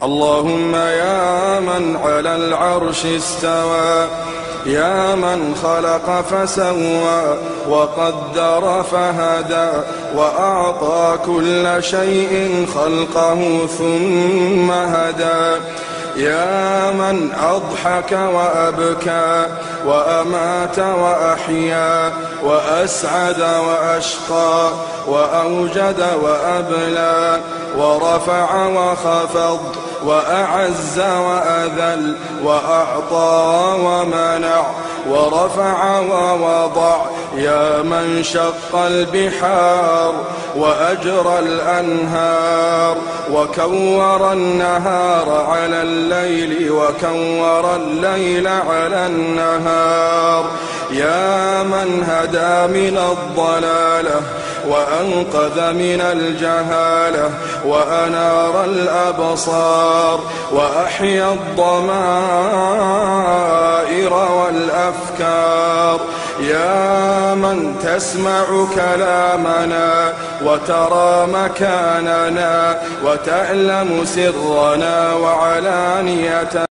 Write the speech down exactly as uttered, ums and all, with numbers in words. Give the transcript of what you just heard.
اللهم يا من على العرش استوى، يا من خلق فسوى وقدر فهدى، وأعطى كل شيء خلقه ثم هدى، يا من أضحك وأبكى وأمات وأحيا، وأسعد وأشقى، وأوجد وأبلى، ورفع وخفض، وأعز وأذل، وأعطى ومنع، ورفع ووضع، يا من شق البحار وأجرى الأنهار، وكور النهار على الليل، وكور الليل على النهار، يا من هدى من الضلالة وأنقذ من الجهالة، وأنار الأبصار، وأحيا الضمائر والأفكار، يا من تسمع كلامنا وترى مكاننا وتعلم سرنا وعلانيتنا.